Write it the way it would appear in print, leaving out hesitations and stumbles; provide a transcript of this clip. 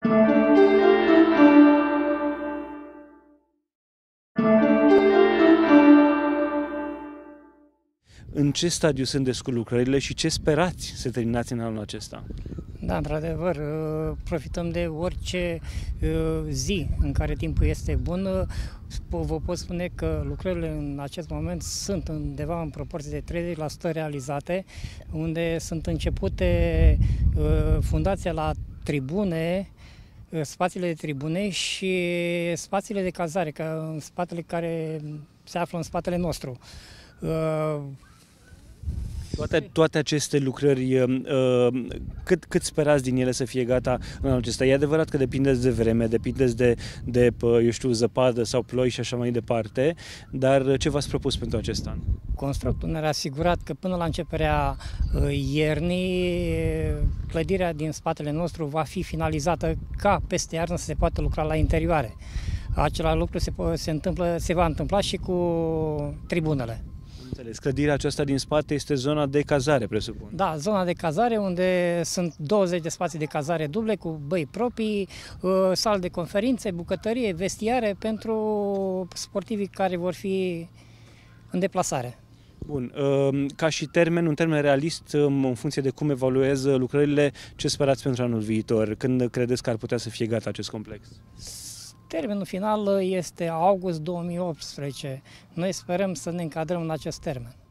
În ce stadiu sunt lucrările și ce sperați să terminați în anul acesta? Da, într-adevăr, profităm de orice zi în care timpul este bun. Vă pot spune că lucrările în acest moment sunt undeva în proporție de 30% realizate, unde sunt începute fundația la tribune, spațiile de tribune și spațiile de cazare, spatele care se află în spatele nostru. Toate aceste lucrări, cât sperați din ele să fie gata în anul acesta? E adevărat că depindeți de vreme, depindeți de eu știu, zăpadă sau ploi și așa mai departe, dar ce v-ați propus pentru acest an? Constructul ne-a asigurat că până la începerea iernii, clădirea din spatele nostru va fi finalizată ca peste iarnă să se poată lucra la interioare. Același lucru se va întâmpla și cu tribunele. Înțeles. Clădirea aceasta din spate este zona de cazare, presupun. Da, zona de cazare, unde sunt 20 de spații de cazare duble cu băi proprii, sală de conferințe, bucătărie, vestiare pentru sportivii care vor fi în deplasare. Bun, ca și un termen realist, în funcție de cum evaluează lucrările, ce sperați pentru anul viitor? Când credeți că ar putea să fie gata acest complex? Termenul final este august 2018. Noi sperăm să ne încadrăm în acest termen.